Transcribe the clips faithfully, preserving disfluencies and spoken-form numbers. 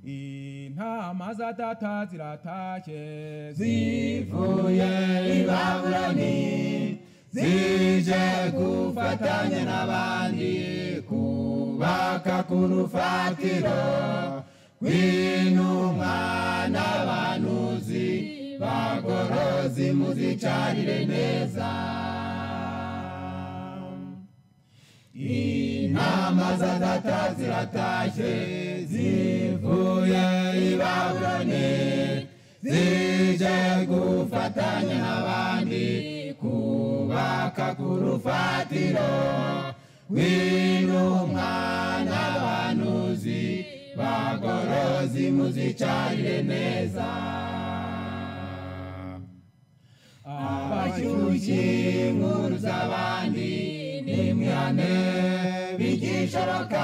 intama za data ziratashye zivuye i Babuloni zije gufatanya n'abandi kubaka ku rufatiro rw'intumwa n'abahanuzi bagorozi muzicarire neza. Intama za data ziratashye zivuye i Babuloni zije gufatanya n'abandi kubaka ku rufatiro rw'intumwa n'abahanuzi bagorozi muzicarire neza. Abashyushye inkuru z'abandi nimwihane bigisha baka,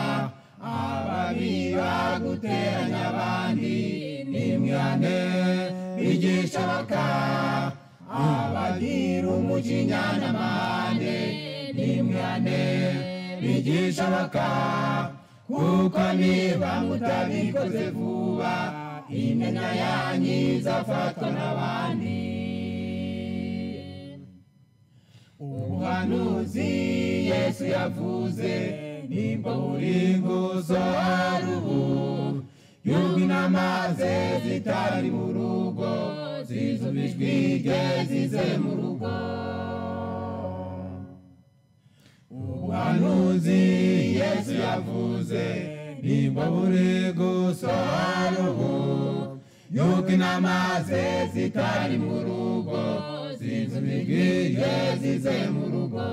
ababiba guteranya abandi nimwihane bigisha baka, abagira umujinya n'amahane nimwihane bigisha baka, kuko niba mutabikoze vuba imyanya yanyu izafatwa n'abandi. Ubuhanuzi Yesu yavuze nibwo buri gusohora ubu, yuko intama ze zitari mu rugo zizuba ijwi rye zize mu rugo. Ubuhanuzi Yesu yavuze nibwo buri gusohora ubu, yuko intama ze zitari mu rugo zizuba ijwi rye zize mu rugo.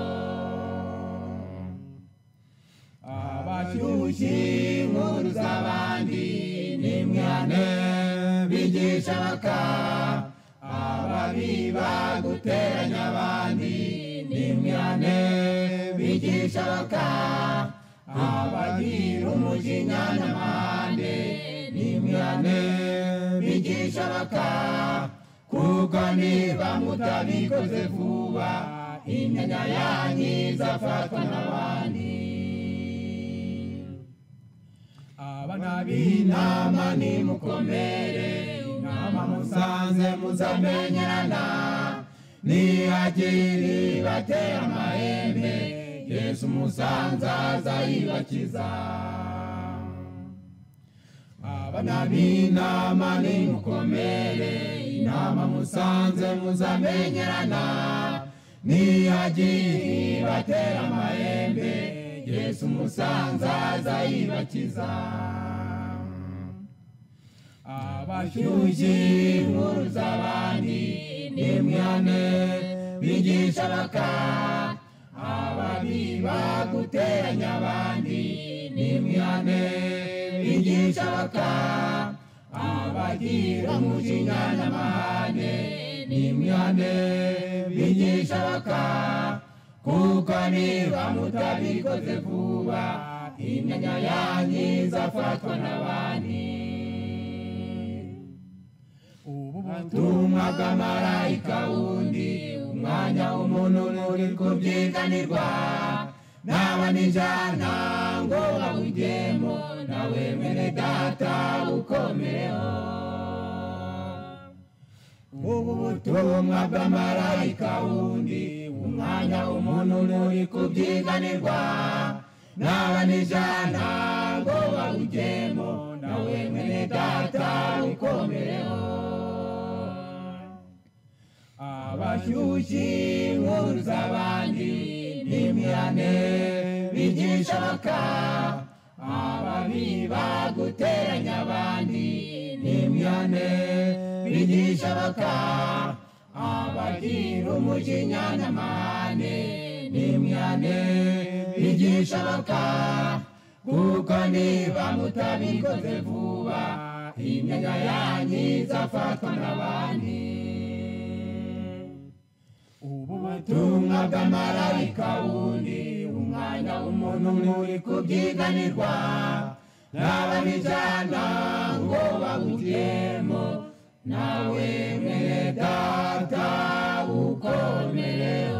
Abashyushye inkuru z'abandi nimwihane bigisha baka, ababiba guteranya abandi nimwihane bigisha baka, abagira umujinya n'amahane nimwihane bigisha baka, kuko niba mutabikoze vuba imyanya yanyu izafatwa n'abandi. Abana b'intama nimukomere, intama musanze muzamenyerana, nihagire batera amahembe Yesu musanze azayibakiza. Abana b'intama nimukomere, intama musanze muzamenyerana, nihagire batera amahembe Yesu musanze azayibakiza. Abashyushye inkuru z'abandi nimwihane bigisha baka, ababiba guteranya abandi nimwihane bigisha baka, abagira umujinya n'amahane nimwihane bigisha baka, kuko niba mutabikoze vuba imyanya yanyu izafatwa n'abandi. Ubu butumwa bw'amarayika wundi, umwanya w'umuntu uri kubyiganirwa, n'abanijana ngo bawugemo, nawe mwene data ukomereho. Ubu butumwa bw'amarayika wundi, umwanya w'umuntu uri kubyiganirwa, n'abanijana ngo bawugemo, nawe mwene data ukomereho. Abashyushye inkuru z'abandi nimwihane bigisha baka, ababiba guteranya abandi nimwihane bigisha baka, abagira umujinya n'amahane nimwihane bigisha baka, kuko niba mutabikoze vuba imyanya yanyu izafatwa n'abandi. Ubu butumwa bw'amarayika wundi, umwanya w'umuntu uri kubyiganirwa, n'abanijana ngo bawugemo, nawe mwene data ukomereho.